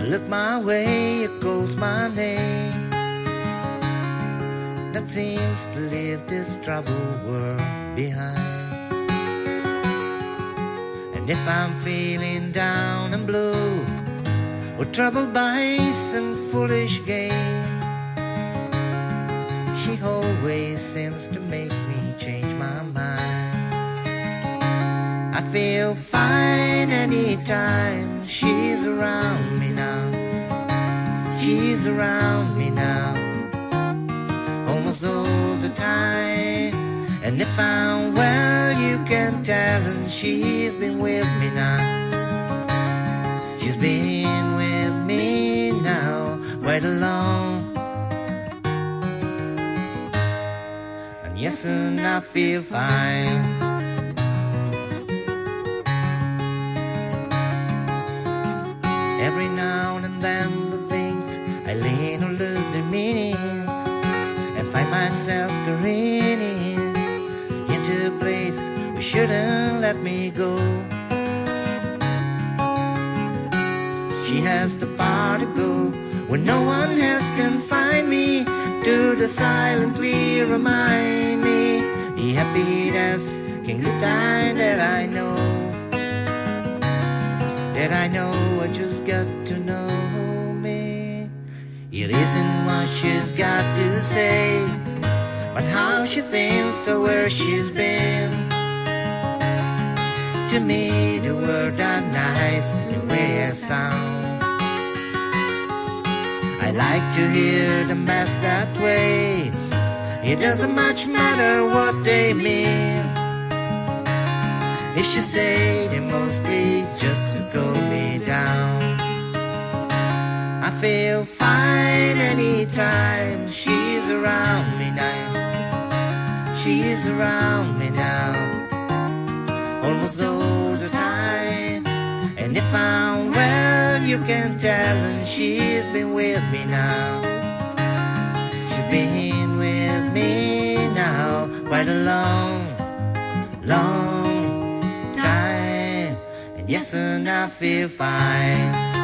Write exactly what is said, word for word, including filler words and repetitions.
look my way, it goes my name that seems to leave this troubled world behind. And if I'm feeling down and blue, or troubled by some foolish game, she always seems to make me change my mind. I feel fine anytime she's around me now. She's around me now, almost all the time. And if I'm well, you can tell, and she's been with me now. She's been with me now quite alone. And yes, and I feel fine. Every now and then the things I lean or lose their meaning, and find myself careening into a place where shouldn't let me go. She has the power to go where no one else can find me, to the silently remind me the happiness can good time that I know. That I know, I just got to know me. It isn't what she's got to say, but how she thinks or where she's been. To me the words are nice and weird sound. I like to hear them best that way. It doesn't much matter what they mean. If she say they mostly just to calm me down. I feel fine anytime she's around me now. She's around me now, almost all the time. And if I'm well, you can tell, and she's been with me now. She's been with me now quite a long, long time. And yes, and I feel fine.